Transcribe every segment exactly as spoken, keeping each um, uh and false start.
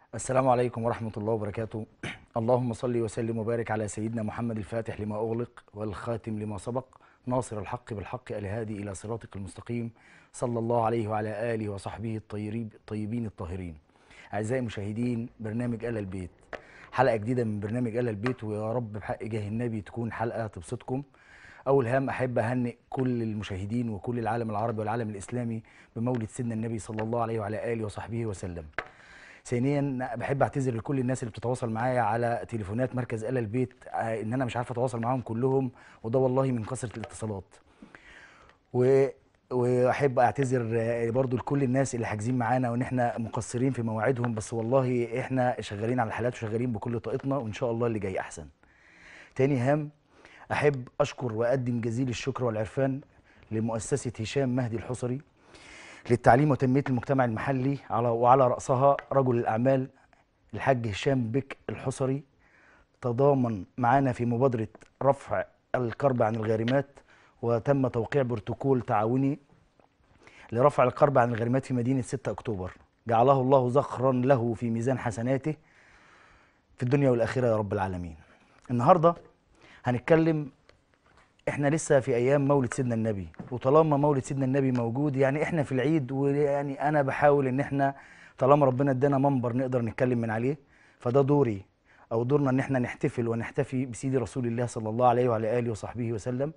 السلام عليكم ورحمة الله وبركاته. اللهم صل وسلم وبارك على سيدنا محمد الفاتح لما أغلق والخاتم لما سبق ناصر الحق بالحق الهادي إلى صراطك المستقيم، صلى الله عليه وعلى آله وصحبه الطيبين الطيبين الطاهرين. أعزائي المشاهدين، برنامج آل البيت، حلقة جديدة من برنامج آل البيت، ويا رب بحق جاه النبي تكون حلقة تبسطكم. أول هام أحب أهنئ كل المشاهدين وكل العالم العربي والعالم الإسلامي بمولد سيدنا النبي صلى الله عليه وعلى آله وصحبه وسلم. ثانيا بحب اعتذر لكل الناس اللي بتتواصل معايا على تليفونات مركز آل البيت آه، ان انا مش عارف اتواصل معاهم كلهم، وده والله من كثره الاتصالات. و واحب اعتذر آه، برضو لكل الناس اللي حاجزين معانا وان احنا مقصرين في مواعيدهم، بس والله احنا شغالين على الحالات وشغالين بكل طاقتنا، وان شاء الله اللي جاي احسن. تاني هام احب اشكر واقدم جزيل الشكر والعرفان لمؤسسه هشام مهدي الحصري للتعليم وتنمية المجتمع المحلي، على وعلى رأسها رجل الأعمال الحاج هشام بك الحصري. تضامن معنا في مبادرة رفع الكرب عن الغارمات، وتم توقيع بروتوكول تعاوني لرفع الكرب عن الغارمات في مدينة ستة أكتوبر. جعله الله ذخرا له في ميزان حسناته في الدنيا والآخرة يا رب العالمين. النهاردة هنتكلم، احنا لسه في ايام مولد سيدنا النبي، وطالما مولد سيدنا النبي موجود يعني احنا في العيد، ويعني انا بحاول ان احنا طالما ربنا ادانا منبر نقدر نتكلم من عليه، فده دوري او دورنا ان احنا نحتفل ونحتفي بسيدي رسول الله صلى الله عليه وعلى اله وصحبه وسلم.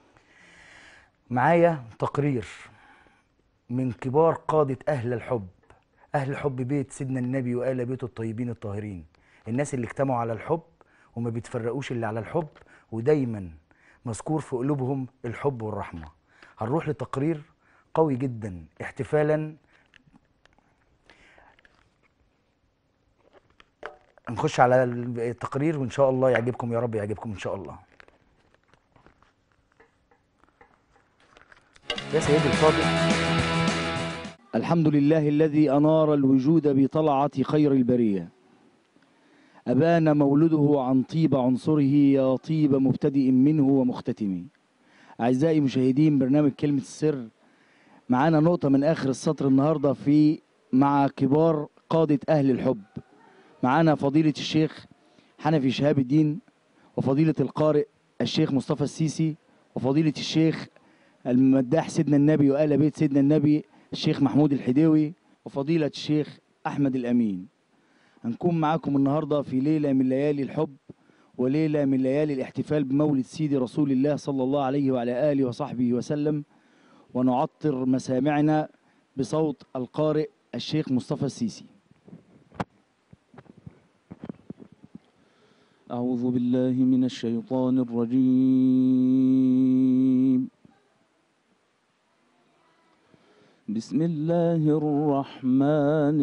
معايا تقرير من كبار قادة اهل الحب، اهل حب بيت سيدنا النبي وآل بيته الطيبين الطاهرين، الناس اللي اجتمعوا على الحب وما بيتفرقوش الا على الحب، ودايما مذكور في قلوبهم الحب والرحمة. هنروح لتقرير قوي جدا احتفالا، نخش على التقرير وان شاء الله يعجبكم، يا رب يعجبكم ان شاء الله. يا سيدي الفاضل، الحمد لله الذي أنار الوجود بطلعة خير البرية، أبان مولده عن طيب عنصره يا طيب مبتدئ منه ومختتم. أعزائي مشاهدين برنامج كلمة السر، معانا نقطة من آخر السطر النهاردة في مع كبار قادة أهل الحب. معانا فضيلة الشيخ حنفي شهاب الدين، وفضيلة القارئ الشيخ مصطفى السيسي، وفضيلة الشيخ المداح سيدنا النبي وآل بيت سيدنا النبي الشيخ محمود الحديوي، وفضيلة الشيخ أحمد الأمين. هنكون معاكم النهاردة في ليلة من ليالي الحب، وليلة من ليالي الاحتفال بمولد سيدي رسول الله صلى الله عليه وعلى آله وصحبه وسلم، ونعطر مسامعنا بصوت القارئ الشيخ مصطفى السيسي. أعوذ بالله من الشيطان الرجيم. بسم الله الرحمن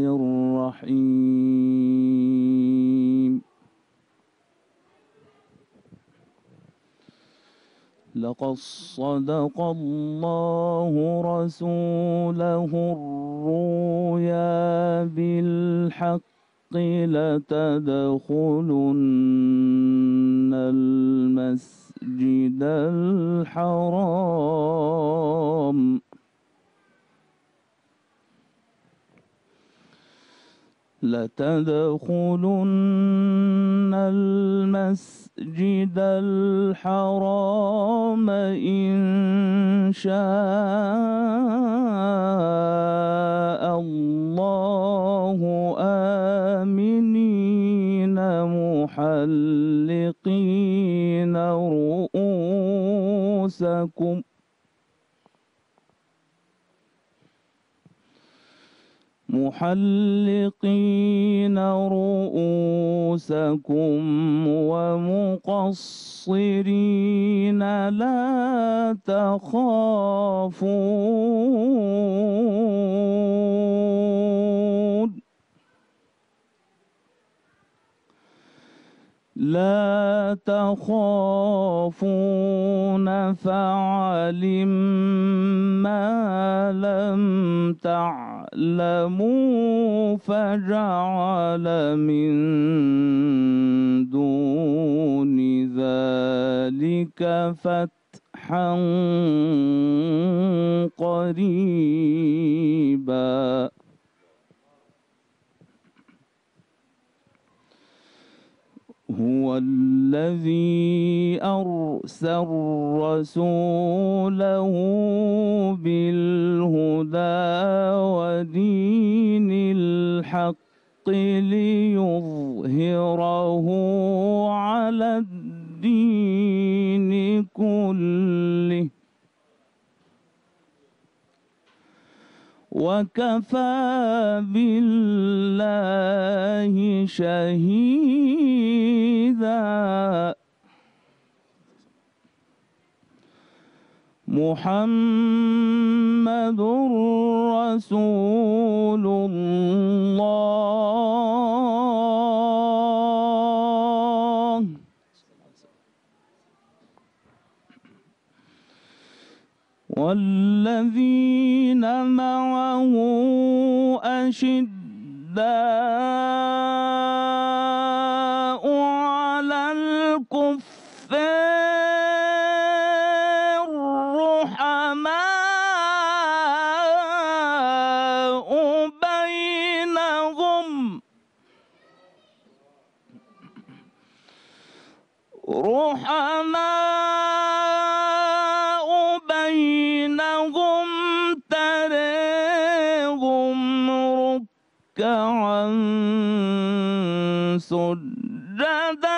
الرحيم. لقد صدق الله رسوله الرؤيا بالحق لتدخلن المسجد الحرام لتدخلن المسجد الحرام إن شاء الله آمنين محلقين رؤوسكم محلقين رؤوسكم ومقصرين لا تخافون لا تخافون فعلم ما لم تعلموا فجعل من دون ذلك فتحا قريبا. هو الذي أرسل رسوله بالهدى ودين الحق ليظهره على الدين كله وكفى بالله شهيدا. محمد رسول الله والذين معه أشداء على الكفار رحماء بينهم رحماء بينهم تراهم ركعا سجدا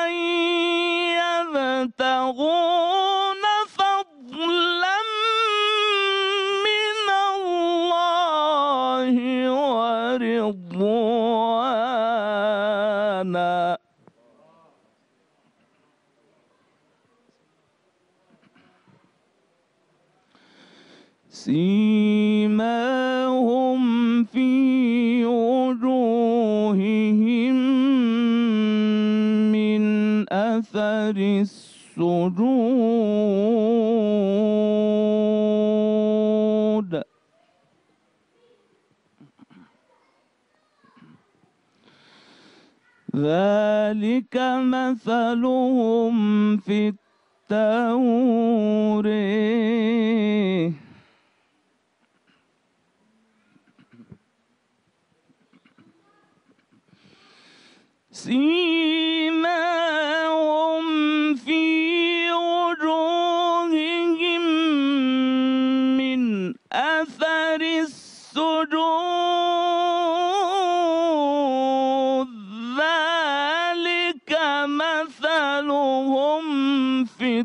يبتغون فضلا من الله ورضوانا. سيماهم في وجوههم من أثر السجود ذلك مثلهم في التوراة سيماهم في وجوههم من أثر السجود ذلك مثلهم في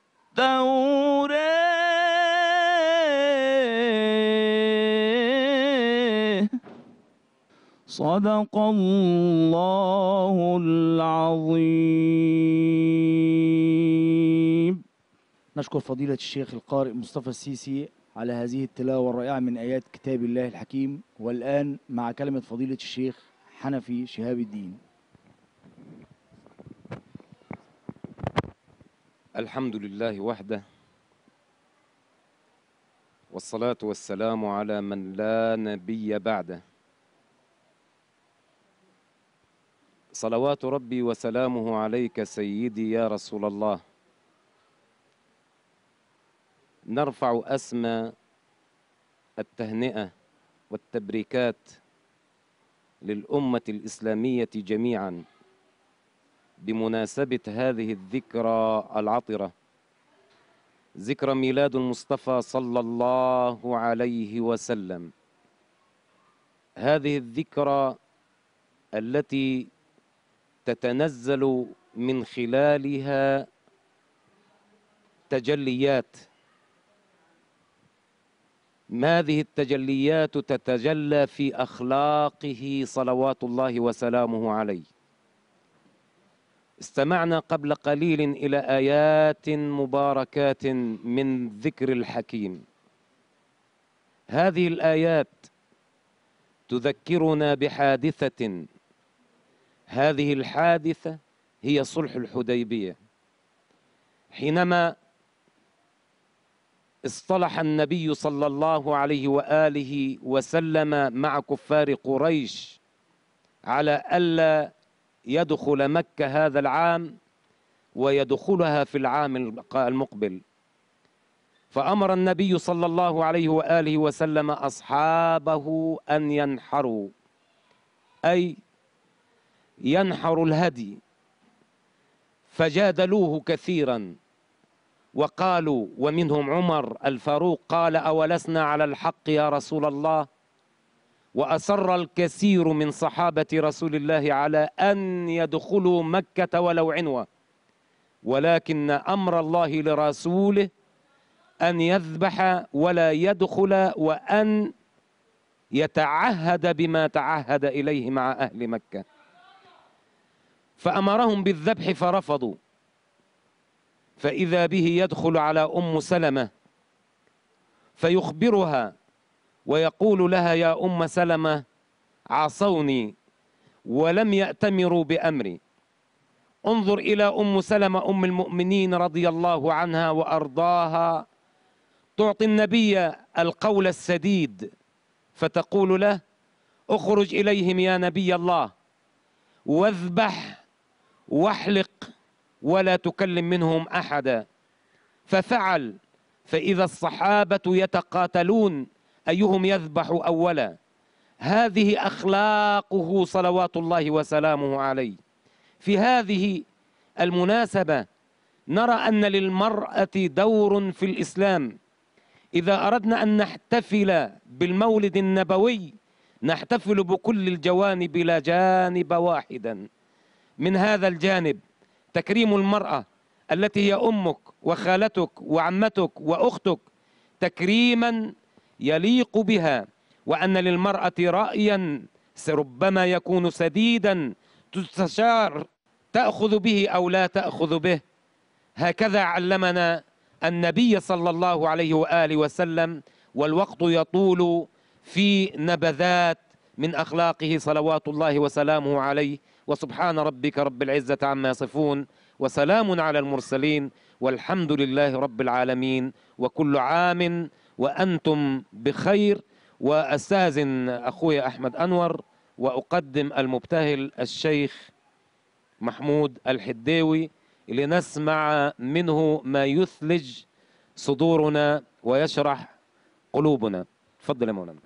التوراة. صدق الله العظيم. نشكر فضيلة الشيخ القارئ مصطفى السيسي على هذه التلاوة الرائعة من آيات كتاب الله الحكيم. والآن مع كلمة فضيلة الشيخ حنفي شهاب الدين. الحمد لله وحده والصلاة والسلام على من لا نبي بعده. صلوات ربي وسلامه عليك سيدي يا رسول الله. نرفع أسمى التهنئة والتبريكات للأمة الإسلامية جميعا بمناسبة هذه الذكرى العطرة، ذكرى ميلاد المصطفى صلى الله عليه وسلم. هذه الذكرى التي تتنزل من خلالها تجليات. هذه التجليات تتجلى في أخلاقه صلوات الله وسلامه عليه. استمعنا قبل قليل إلى آيات مباركات من ذكر الحكيم. هذه الآيات تذكرنا بحادثة، هذه الحادثة هي صلح الحديبية، حينما اصطلح النبي صلى الله عليه وآله وسلم مع كفار قريش على ألا يدخل مكة هذا العام ويدخلها في العام المقبل. فأمر النبي صلى الله عليه وآله وسلم أصحابه أن ينحروا، أي ينحروا الهدي فجادلوه كثيرا وقالوا، ومنهم عمر الفاروق قال: أولسنا على الحق يا رسول الله؟ وأصر الكثير من صحابة رسول الله على أن يدخلوا مكة ولو عنوة، ولكن أمر الله لرسوله أن يذبح ولا يدخل، وأن يتعهد بما تعهد إليه مع أهل مكة، فأمرهم بالذبح فرفضوا. فإذا به يدخل على أم سلمة فيخبرها ويقول لها: يا أم سلمة، عصوني ولم يأتمروا بأمري. انظر إلى أم سلمة أم المؤمنين رضي الله عنها وأرضاها، تعطي النبي القول السديد فتقول له: اخرج إليهم يا نبي الله واذبح واحلق ولا تكلم منهم أحدا. ففعل، فإذا الصحابة يتقاتلون أيهم يذبح أولا. هذه أخلاقه صلوات الله وسلامه عليه. في هذه المناسبة نرى أن للمرأة دور في الإسلام. إذا أردنا أن نحتفل بالمولد النبوي نحتفل بكل الجوانب لا جانب واحدا. من هذا الجانب تكريم المرأة التي هي أمك وخالتك وعمتك وأختك تكريما يليق بها، وأن للمرأة رأيا ربما يكون سديدا تستشار تأخذ به أو لا تأخذ به. هكذا علمنا النبي صلى الله عليه وآله وسلم، والوقت يطول في نبذات من أخلاقه صلوات الله وسلامه عليه. وسبحان ربك رب العزة عما يصفون، وسلام على المرسلين، والحمد لله رب العالمين، وكل عام وأنتم بخير. وأستاذن أخوي أحمد أنور وأقدم المبتهل الشيخ محمود الحديوي لنسمع منه ما يثلج صدورنا ويشرح قلوبنا. تفضل يا مولانا.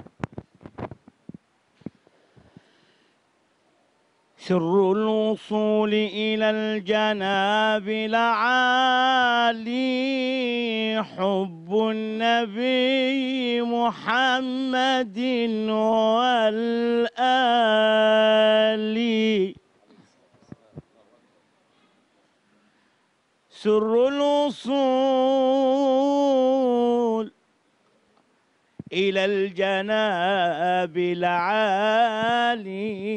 سر الوصول إلى الجناب العالي حب النبي محمد والآل. سر الوصول إلى الجناب العالي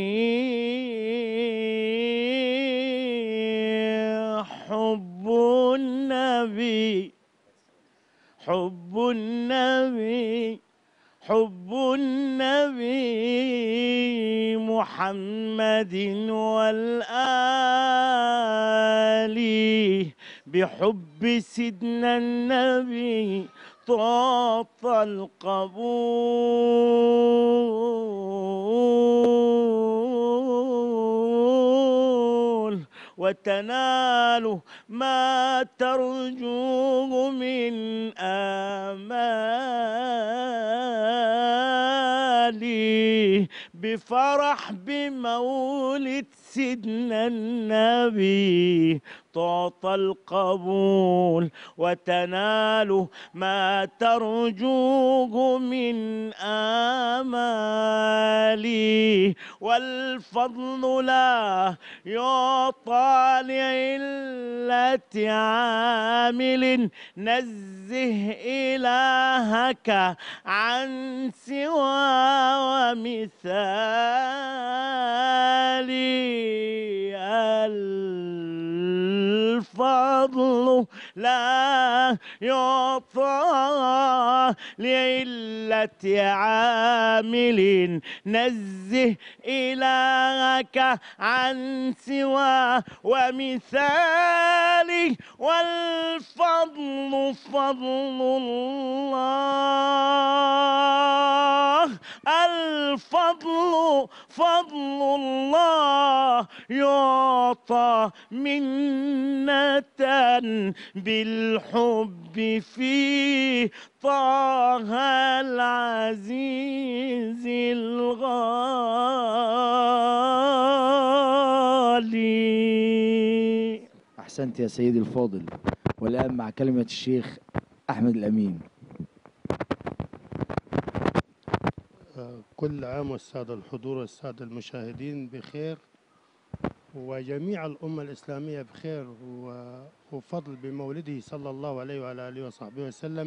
حب النبي حب النبي حب النبي محمد والآل. بحب سيدنا النبي طاط القبول وتنال ما ترجوه من آمالي. بفرح بمولد سيدنا النبي تعطى القبول وتنال ما ترجوه من آمالي. والفضل لا يعطى لعلة عامل، نزه إلهك عن سوى ومثالي. الفضل لا يعطى لعلة عامل، نزه إلهك عن سوى ومثالي. والفضل فضل الله، الفضل فضل الله يعطى منة بالحب في طه العزيز الغالي. أحسنت يا سيدي الفاضل. والآن مع كلمة الشيخ أحمد الأمين. كل عام والسادة الحضور والسادة المشاهدين بخير، وجميع الأمة الإسلامية بخير وفضل بمولده صلى الله عليه وعلى آله وصحبه وسلم.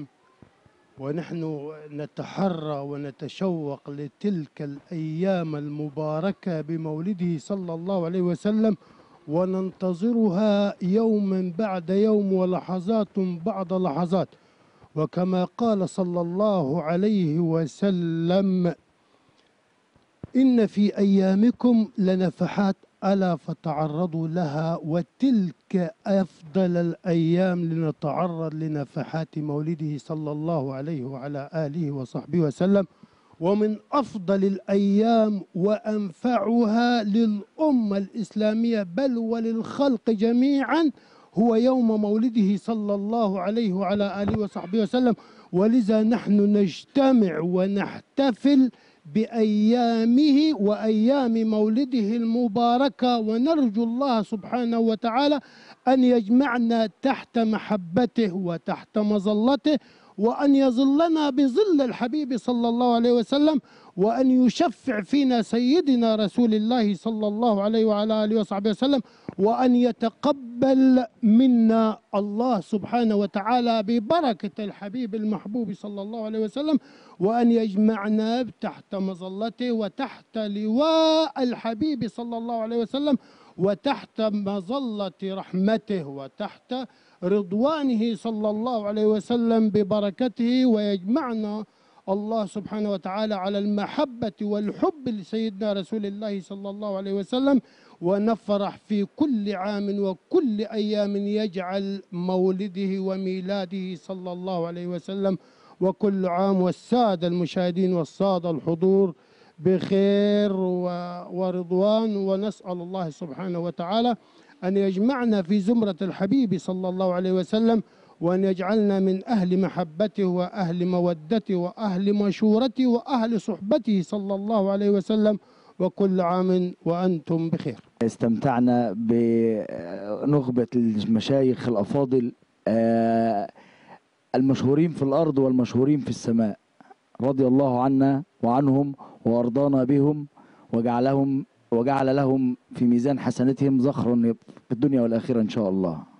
ونحن نتحرى ونتشوق لتلك الأيام المباركة بمولده صلى الله عليه وسلم، وننتظرها يوما بعد يوم ولحظات بعد لحظات. وكما قال صلى الله عليه وسلم: إن في أيامكم لنفحات ألا فتعرضوا لها، وتلك أفضل الأيام لنتعرض لنفحات مولده صلى الله عليه وعلى آله وصحبه وسلم. ومن أفضل الأيام وأنفعها للأمة الإسلامية بل وللخلق جميعا هو يوم مولده صلى الله عليه وعلى آله وصحبه وسلم. ولذا نحن نجتمع ونحتفل بأيامه وأيام مولده المباركة، ونرجو الله سبحانه وتعالى أن يجمعنا تحت محبته وتحت مظلته، وأن يظلنا بظل الحبيب صلى الله عليه وسلم، وأن يشفع فينا سيدنا رسول الله صلى الله عليه وعلى آله وصحبه وسلم، وأن يتقبل منا الله سبحانه وتعالى ببركة الحبيب المحبوب صلى الله عليه وسلم، وأن يجمعنا تحت مظلته وتحت لواء الحبيب صلى الله عليه وسلم، وتحت مظلة رحمته وتحت رضوانه صلى الله عليه وسلم ببركته، ويجمعنا الله سبحانه وتعالى على المحبة والحب لسيدنا رسول الله صلى الله عليه وسلم. ونفرح في كل عام وكل أيام يجعل مولده وميلاده صلى الله عليه وسلم. وكل عام والسادة المشاهدين والسادة الحضور بخير ورضوان، ونسأل الله سبحانه وتعالى أن يجمعنا في زمرة الحبيب صلى الله عليه وسلم، وأن يجعلنا من أهل محبته وأهل مودته وأهل مشورته وأهل صحبته صلى الله عليه وسلم. وكل عام وأنتم بخير. استمتعنا بنخبة المشايخ الأفاضل المشهورين في الأرض والمشهورين في السماء، رضي الله عنا وعنهم وأرضانا بهم، وجعلهم وجعل لهم في ميزان حسناتهم زخرا في الدنيا والآخرة إن شاء الله.